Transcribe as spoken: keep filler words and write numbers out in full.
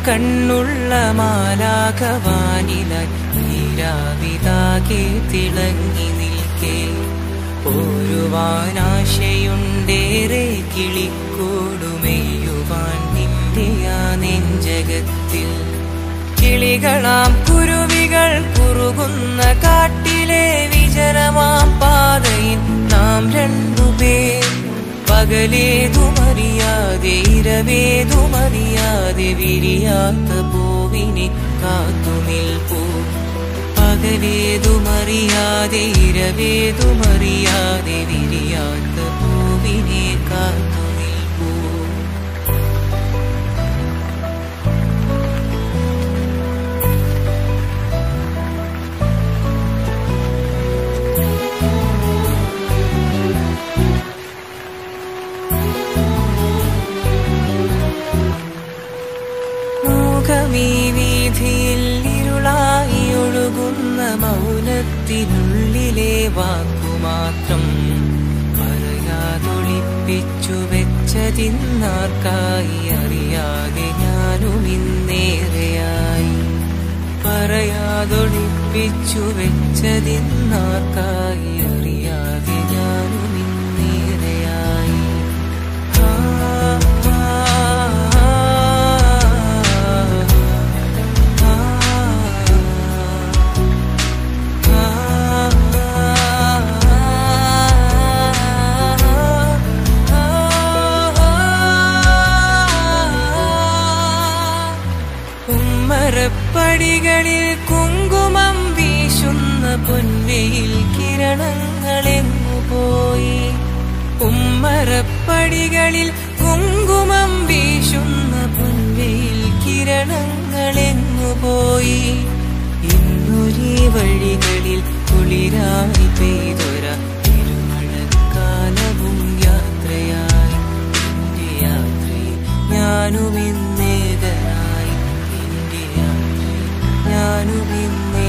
കണ്ണുള്ള മാലാഖവാനിലായി നീരാവിതാകെ തിളങ്ങി നിൽക്കേ പോരുവാനാശയുണ്ടേറെ കിളിക്കൂടുമെയ്യുവാൻ നിന്റെ ആ നെഞ്ചകത്തിൽ കിളികളാം കുരുവികൾ കുറുകുന്ന കാട്ടിലെ വിജനമാം പാതയിൽ നാം രണ്ടുപേർ പകലേതുമറിയാതെ ഇരവേതുമറിയാതെ വിരിയാത്ത പൂവിനെ കാത്തുനിൽപ്പൂ പകലേതുമറിയാതെ ഇരവേതുമറിയാതെ വിരിയാത്ത പൂവിനെ കാത്തുനിൽപ്പൂ മൂകമീ വീഥിയിൽ ഇരുളായി ഒഴുകുന്ന മൗനത്തിനുള്ളിലെ വാക്കുമാത്രം പറയാതൊളിപ്പിച്ചു വെച്ചതിന്നാർക്കായി അറിയാതെ ഞാനും ഇന്നേറെയായി പറയാതൊളിപ്പിച്ചു വെച്ചതിന്നാർക്കായി അറിയാതെ ഞാനും ഇന്നേറെയായി പടികളിൽ കുങ്കുമം വീശുന്ന പൊൻവെയിൽ കിരണങ്ങളെങ്ങുപോയി ഉമ്മറപ്പടികളിൽ കുങ്കുമം വീശുന്ന പൊൻവെയിൽ കിരണങ്ങളെങ്ങുപോയി ഇന്നൊരീ വഴികളിൽ കുളിരായി പെയ്തൊര തിരുമഴക്കാലവും യാത്രയായി എന്റെ യാത്രയിൽ ഞാനും ഇന്നേതനായി ഞാനും ഇന്നേ